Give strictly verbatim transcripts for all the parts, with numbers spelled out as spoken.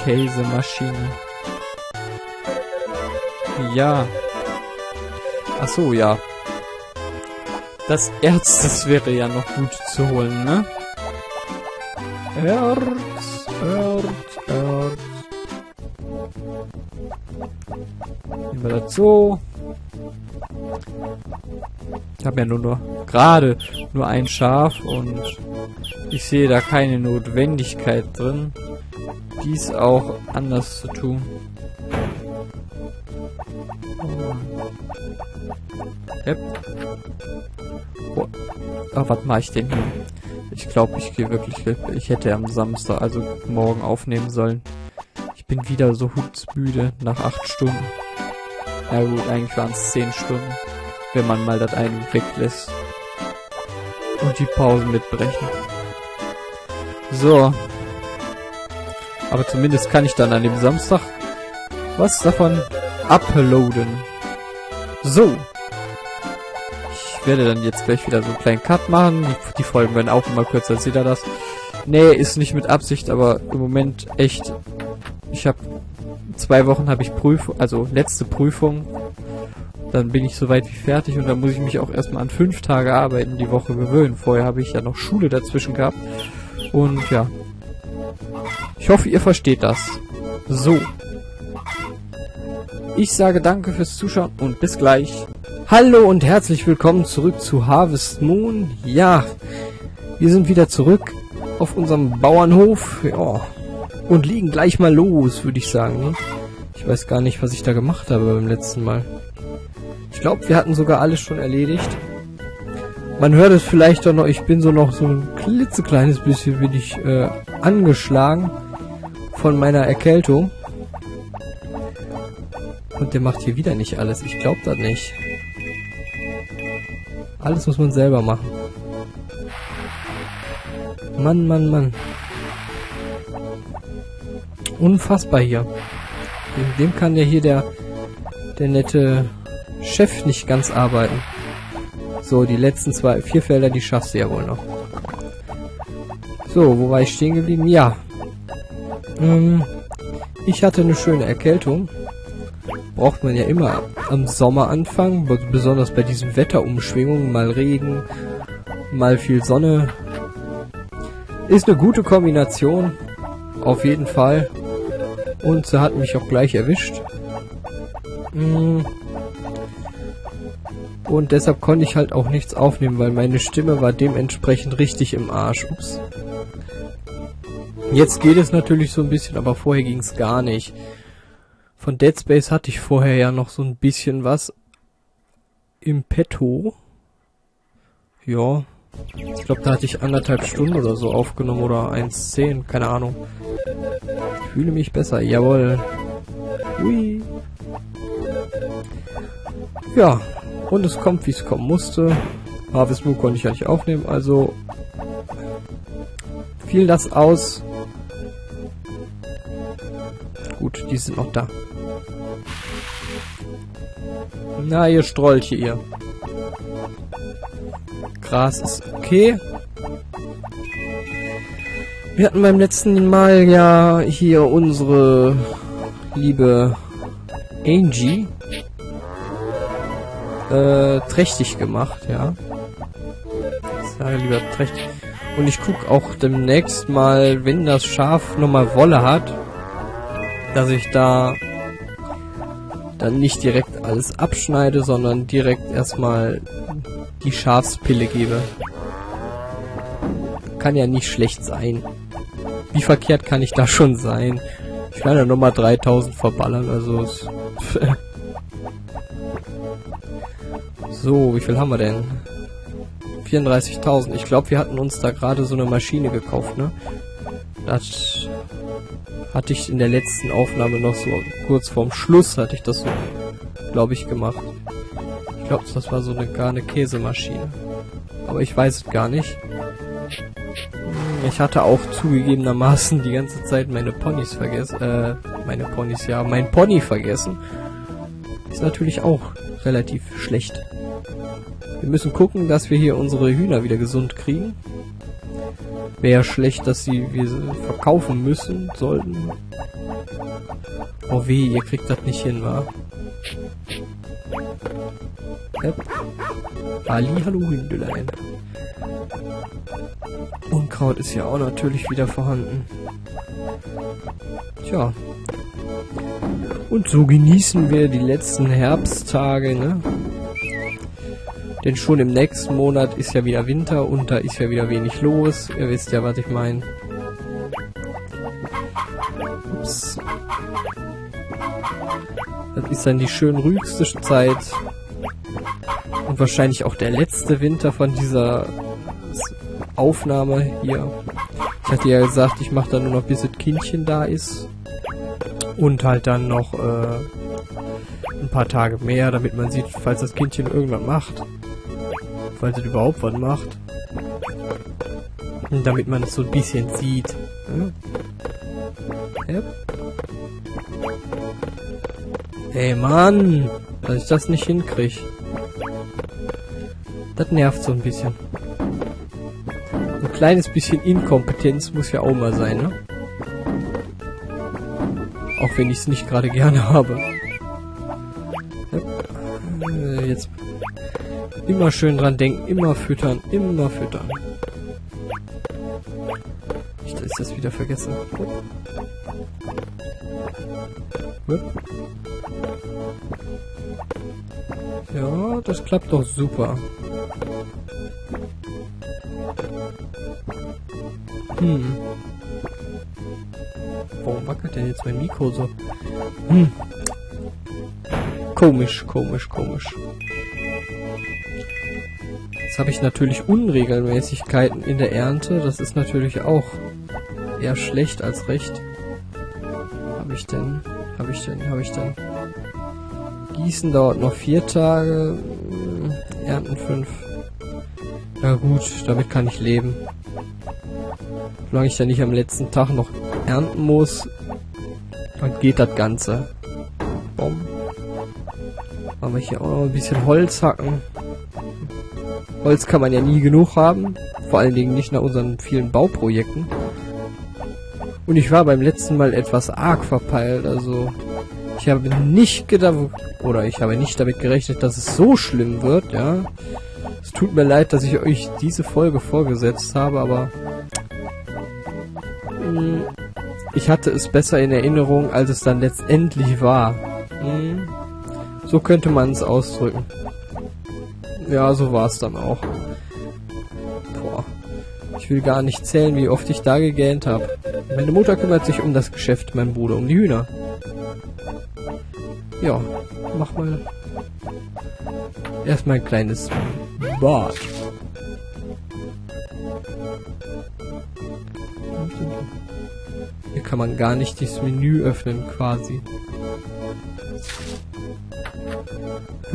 Käsemaschine. Ja. Ach so, ja. Das Erz, das wäre ja noch gut zu holen, ne? Erz, Erz, Erz. Nehmen wir das so. Ich habe ja nur, nur gerade nur ein Schaf und ich sehe da keine Notwendigkeit drin, dies auch anders zu tun. Yep. Oh. Ah, was mache ich denn hier? Ich glaube, ich gehe wirklich... Ich hätte am Samstag, also morgen aufnehmen sollen. Ich bin wieder so hundsmüde nach acht Stunden. Ja gut, eigentlich waren es zehn Stunden, wenn man mal das eine weglässt. Und die Pausen mitbrechen. So. Aber zumindest kann ich dann an dem Samstag was davon uploaden. So. Ich werde dann jetzt gleich wieder so einen kleinen Cut machen. Die, die Folgen werden auch immer kürzer. Seht ihr das? Nee, ist nicht mit Absicht, aber im Moment echt. Ich habe zwei Wochen habe ich Prüfung, also letzte Prüfung. Dann bin ich soweit wie fertig und dann muss ich mich auch erstmal an fünf Tage arbeiten die Woche gewöhnen. Vorher habe ich ja noch Schule dazwischen gehabt. Und ja. Ich hoffe, ihr versteht das. So. Ich sage danke fürs Zuschauen und bis gleich. Hallo und herzlich willkommen zurück zu Harvest Moon. Ja, wir sind wieder zurück auf unserem Bauernhof. Ja, und liegen gleich mal los, würde ich sagen. Ne? Ich weiß gar nicht, was ich da gemacht habe beim letzten Mal. Ich glaube, wir hatten sogar alles schon erledigt. Man hört es vielleicht doch noch, ich bin so noch so ein klitzekleines bisschen bin ich äh, angeschlagen von meiner Erkältung. Und der macht hier wieder nicht alles. Ich glaube das nicht. Alles muss man selber machen. Mann, Mann, Mann. Unfassbar hier. Wegen dem kann ja hier der, der nette Chef nicht ganz arbeiten. So, die letzten zwei, vier Felder, die schaffst du ja wohl noch. So, wo war ich stehen geblieben? Ja. Ähm, ich hatte eine schöne Erkältung. Braucht man ja immer am Sommer anfangen, besonders bei diesen Wetterumschwingungen, mal Regen, mal viel Sonne. Ist eine gute Kombination, auf jeden Fall. Und sie hat mich auch gleich erwischt. Und deshalb konnte ich halt auch nichts aufnehmen, weil meine Stimme war dementsprechend richtig im Arsch. Ups. Jetzt geht es natürlich so ein bisschen, aber vorher ging es gar nicht. Von Dead Space hatte ich vorher ja noch so ein bisschen was im Petto. Ja. Ich glaube, da hatte ich anderthalb Stunden oder so aufgenommen oder eins zehn, keine Ahnung. Ich fühle mich besser, jawohl. Hui. Ja, und es kommt, wie es kommen musste. Harvest Moon konnte ich ja nicht aufnehmen, also fiel das aus. Gut, die sind noch da. Na, ihr Strolche, ihr. Gras ist okay. Wir hatten beim letzten Mal ja hier unsere liebe Angie äh, trächtig gemacht, ja. Ich sage lieber trächtig. Und ich gucke auch demnächst mal, wenn das Schaf nochmal Wolle hat, dass ich da dann nicht direkt alles abschneide, sondern direkt erstmal die Schafspille gebe. Kann ja nicht schlecht sein. Wie verkehrt kann ich da schon sein? Ich kann ja nochmal dreitausend verballern, also es so, wie viel haben wir denn? vierunddreißigtausend. Ich glaube, wir hatten uns da gerade so eine Maschine gekauft, ne? Das hatte ich in der letzten Aufnahme noch so kurz vorm Schluss hatte ich das so, glaube ich, gemacht. Ich glaube, das war so eine gar eine Käsemaschine. Aber ich weiß es gar nicht. Ich hatte auch zugegebenermaßen die ganze Zeit meine Ponys vergessen. Äh, meine Ponys, ja, mein Pony vergessen. Ist natürlich auch relativ schlecht. Wir müssen gucken, dass wir hier unsere Hühner wieder gesund kriegen. Wäre schlecht, dass sie wir sie verkaufen müssen sollten. Oh weh, ihr kriegt das nicht hin, wa? Yep. Ali, hallo Hündelein. Unkraut ist ja auch natürlich wieder vorhanden. Tja. Und so genießen wir die letzten Herbsttage, ne? Denn schon im nächsten Monat ist ja wieder Winter und da ist ja wieder wenig los. Ihr wisst ja, was ich meine. Ups. Das ist dann die schön ruhigste Zeit. Und wahrscheinlich auch der letzte Winter von dieser Aufnahme hier. Ich hatte ja gesagt, ich mache dann nur noch, bis das Kindchen da ist. Und halt dann noch äh, ein paar Tage mehr, damit man sieht, falls das Kindchen irgendwas macht. Falls es überhaupt was macht. Und damit man es so ein bisschen sieht. Hm? Yep. Ey Mann, dass ich das nicht hinkriege. Das nervt so ein bisschen. Ein kleines bisschen Inkompetenz muss ja auch mal sein, ne? Auch wenn ich es nicht gerade gerne habe. Yep. Äh, jetzt immer schön dran denken, immer füttern, immer füttern. Nicht, dass ich das wieder vergesse. Hup. Ja, das klappt doch super. Hm. Warum wackelt denn jetzt mein Mikro so? Hm. Komisch, komisch, komisch. Jetzt habe ich natürlich Unregelmäßigkeiten in der Ernte. Das ist natürlich auch eher schlecht als recht. Habe ich denn? Habe ich denn? Habe ich denn? Gießen dauert noch vier Tage. Ernten fünf. Ja gut, damit kann ich leben. Solange ich dann nicht am letzten Tag noch ernten muss, dann geht das Ganze. Bom. Machen wir hier auch noch ein bisschen Holz hacken. Holz kann man ja nie genug haben. Vor allen Dingen nicht nach unseren vielen Bauprojekten. Und ich war beim letzten Mal etwas arg verpeilt. Also ich habe nicht gedacht, oder ich habe nicht damit gerechnet, dass es so schlimm wird, ja. Es tut mir leid, dass ich euch diese Folge vorgesetzt habe, aber mh, ich hatte es besser in Erinnerung, als es dann letztendlich war. Mh, so könnte man es ausdrücken. Ja, so war es dann auch. Boah. Ich will gar nicht zählen, wie oft ich da gegähnt habe. Meine Mutter kümmert sich um das Geschäft, mein Bruder um die Hühner. Ja, mach mal erstmal ein kleines Bad. Hier kann man gar nicht das Menü öffnen, quasi. Hm.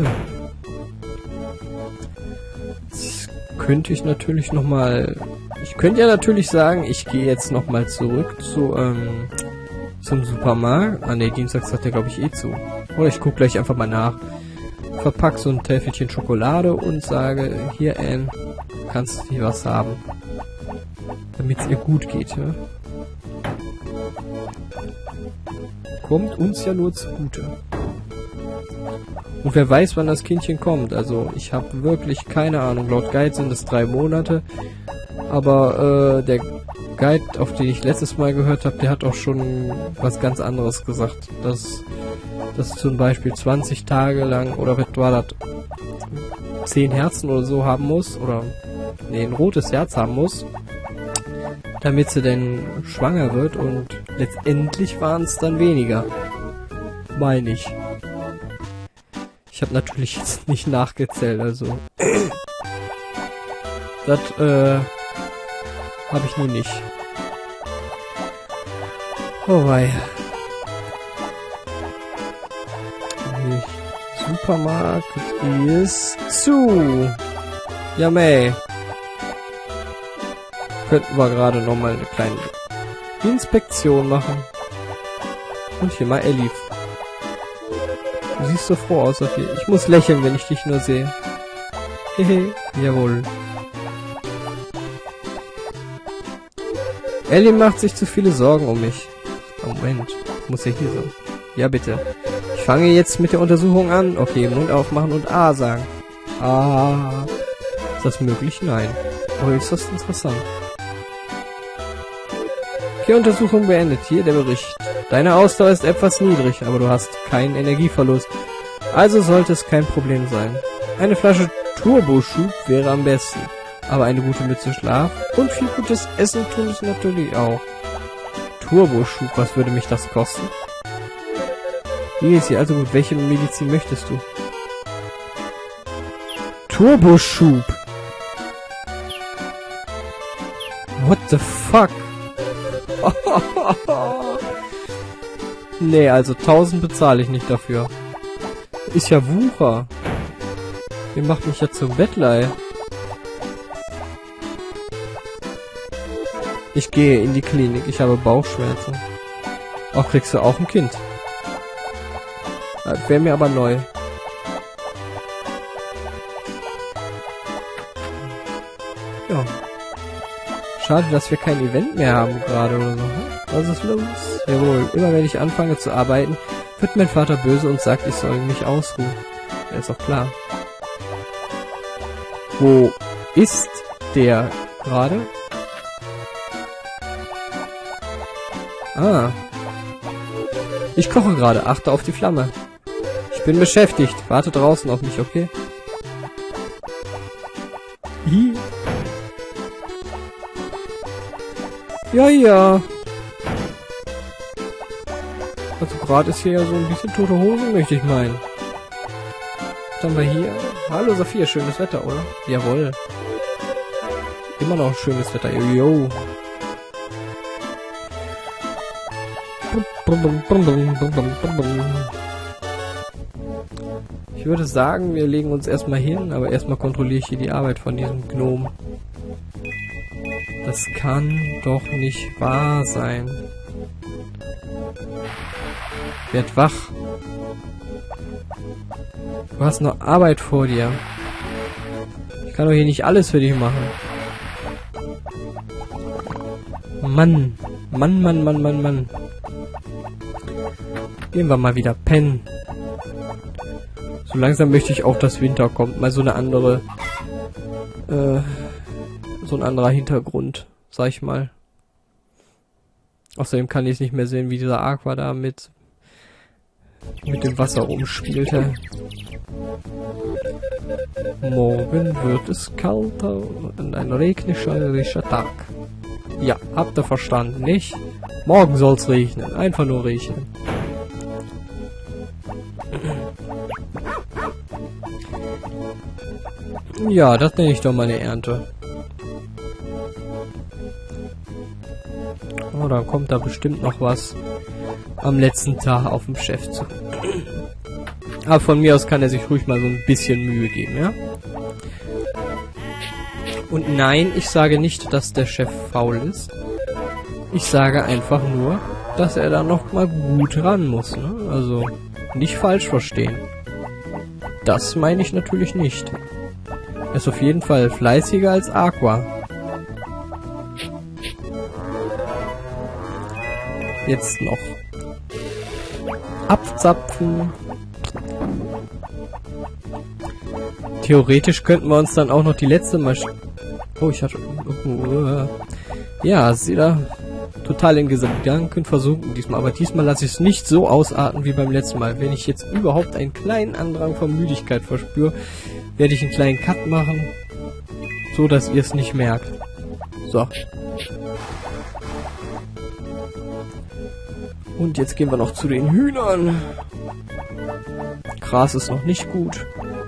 Jetzt könnte ich natürlich noch mal... Ich könnte ja natürlich sagen, ich gehe jetzt noch mal zurück zu, ähm, zum Supermarkt. Ah ne, Dienstags hat der glaube ich eh zu. Oder ich gucke gleich einfach mal nach. Verpack so ein Täfelchen Schokolade und sage, hier Anne, kannst du hier was haben. Damit es ihr gut geht, ja? Kommt uns ja nur zugute. Und wer weiß, wann das Kindchen kommt. Also ich habe wirklich keine Ahnung. Laut Guide sind es drei Monate. Aber äh, der Guide, auf den ich letztes Mal gehört habe, der hat auch schon was ganz anderes gesagt. Dass das zum Beispiel zwanzig Tage lang, oder was war das, zehn Herzen oder so haben muss, oder nee, ein rotes Herz haben muss, damit sie denn schwanger wird, und letztendlich waren es dann weniger. Meine ich. Ich habe natürlich jetzt nicht nachgezählt, also das äh, habe ich nun nicht. Oh wei. Supermarkt ist zu. Ja, mei. Könnten wir gerade noch mal eine kleine Inspektion machen. Und hier mal Elif. Du siehst so froh aus, Sophie. Ich muss lächeln, wenn ich dich nur sehe. Hehe, jawohl. Ellie macht sich zu viele Sorgen um mich. Oh, Moment. Muss ja hier sein. Ja, bitte. Ich fange jetzt mit der Untersuchung an. Okay, Mund aufmachen und A sagen. Ah. Ist das möglich? Nein. Aber ist das interessant. Okay, Untersuchung beendet. Hier der Bericht. Deine Ausdauer ist etwas niedrig, aber du hast keinen Energieverlust. Also sollte es kein Problem sein. Eine Flasche Turboschub wäre am besten. Aber eine gute Mütze Schlaf und viel gutes Essen tun es natürlich auch. Turboschub, was würde mich das kosten? Wie ist hier also gut? Welche Medizin möchtest du? Turboschub! What the fuck? Nee, also tausend bezahle ich nicht dafür. Ist ja Wucher. Ihr macht mich ja zum Bettler. Ich gehe in die Klinik. Ich habe Bauchschmerzen. Auch kriegst du auch ein Kind. Das wäre mir aber neu. Ja. Schade, dass wir kein Event mehr haben gerade oder so. Was ist los? Jawohl, immer wenn ich anfange zu arbeiten, wird mein Vater böse und sagt, ich soll mich ausruhen. Ja, ist doch klar. Wo ist der gerade? Ah. Ich koche gerade. Achte auf die Flamme. Ich bin beschäftigt. Warte draußen auf mich, okay? Hi. Ja, ja. Also gerade ist hier ja so ein bisschen tote Hose, möchte ich meinen. Was haben wir hier? Hallo Sophia, schönes Wetter, oder? Jawohl. Immer noch schönes Wetter. Yo. Ich würde sagen, wir legen uns erstmal hin, aber erstmal kontrolliere ich hier die Arbeit von diesem Gnom. Das kann doch nicht wahr sein. Werd wach. Du hast noch Arbeit vor dir. Ich kann doch hier nicht alles für dich machen. Mann. Mann, Mann, Mann, Mann, Mann. Gehen wir mal wieder pennen. So langsam möchte ich auch, dass Winter kommt. Mal so eine andere... Äh, so ein anderer Hintergrund, sag ich mal. Außerdem kann ich es nicht mehr sehen, wie dieser Aqua da mit... mit dem Wasser rumspielte. Morgen wird es kalter und ein regnerischer Tag. Ja, habt ihr verstanden, nicht? Morgen soll's regnen, einfach nur regnen. Ja, das nenne ich doch mal eine Ernte. Oh, dann kommt da bestimmt noch was am letzten Tag auf dem Chef zu. Aber von mir aus kann er sich ruhig mal so ein bisschen Mühe geben, ja? Und nein, ich sage nicht, dass der Chef faul ist. Ich sage einfach nur, dass er da noch mal gut ran muss, ne? Also, nicht falsch verstehen. Das meine ich natürlich nicht. Er ist auf jeden Fall fleißiger als Aqua. Jetzt noch abzapfen. Theoretisch könnten wir uns dann auch noch die letzte Maschine... Oh, ich hatte... Uh, ja, sie da total in Gedanken versunken diesmal. Aber diesmal lasse ich es nicht so ausarten wie beim letzten Mal. Wenn ich jetzt überhaupt einen kleinen Andrang von Müdigkeit verspüre, werde ich einen kleinen Cut machen, so dass ihr es nicht merkt. So. Und jetzt gehen wir noch zu den Hühnern. Gras ist noch nicht gut.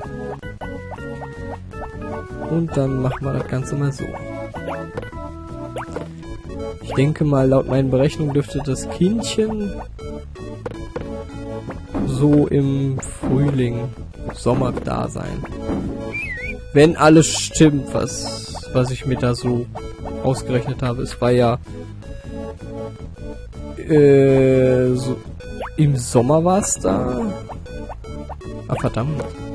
Und dann machen wir das Ganze mal so. Ich denke mal, laut meinen Berechnungen dürfte das Kindchen so im Frühling, Sommer da sein. Wenn alles stimmt, was, was ich mir da so ausgerechnet habe. Es war ja äh, so, im Sommer war es da. Ah, verdammt.